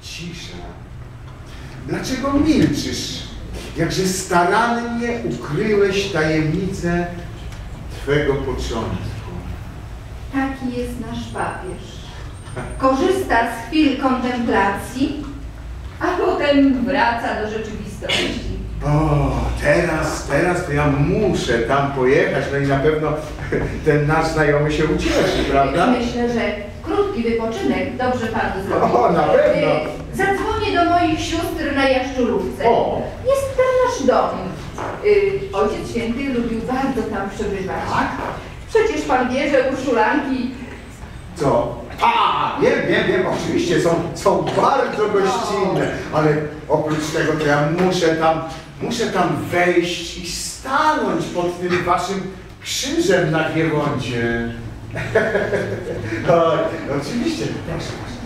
Cisza. Dlaczego milczysz? Jakże starannie ukryłeś tajemnicę twego początku. Taki jest nasz papież. Korzysta z chwil kontemplacji, a potem wraca do rzeczywistości. O, teraz to ja muszę tam pojechać, no i na pewno ten nasz znajomy się ucieszy, prawda? Myślę, że krótki wypoczynek dobrze panu zrobi. O, na pewno. Zadzwonię do moich sióstr na Jaszczurówce. O. Jest tam nasz dom. Ojciec Święty lubił bardzo tam przebywać. Tak? Przecież pan wie, że Urszulanki... Co? A, wiem, oczywiście są bardzo gościnne, ale oprócz tego to ja muszę tam wejść i stanąć pod tym waszym krzyżem na Giewoncie. Oczywiście, proszę.